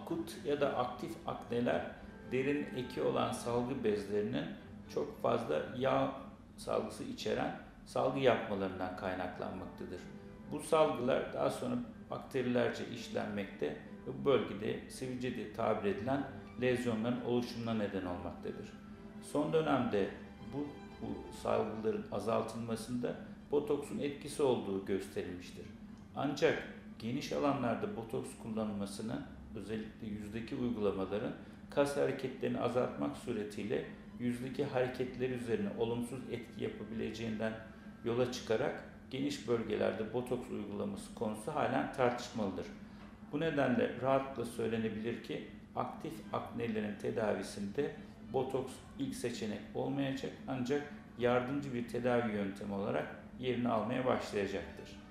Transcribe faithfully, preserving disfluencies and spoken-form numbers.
akut ya da aktif akneler derin eki olan salgı bezlerinin çok fazla yağ salgısı içeren salgı yapmalarından kaynaklanmaktadır. Bu salgılar daha sonra bakterilerce işlenmekte ve bu bölgede sivilce diye tabir edilen lezyonların oluşumuna neden olmaktadır. Son dönemde bu, bu salgıların azaltılmasında botoksun etkisi olduğu gösterilmiştir. Ancak geniş alanlarda botoks kullanılmasının, özellikle yüzdeki uygulamaların kas hareketlerini azaltmak suretiyle yüzdeki hareketler üzerine olumsuz etki yapabileceğinden yola çıkarak geniş bölgelerde botoks uygulaması konusu halen tartışmalıdır. Bu nedenle rahatlıkla söylenebilir ki aktif aknelerin tedavisinde botoks ilk seçenek olmayacak, ancak yardımcı bir tedavi yöntemi olarak yerini almaya başlayacaktır.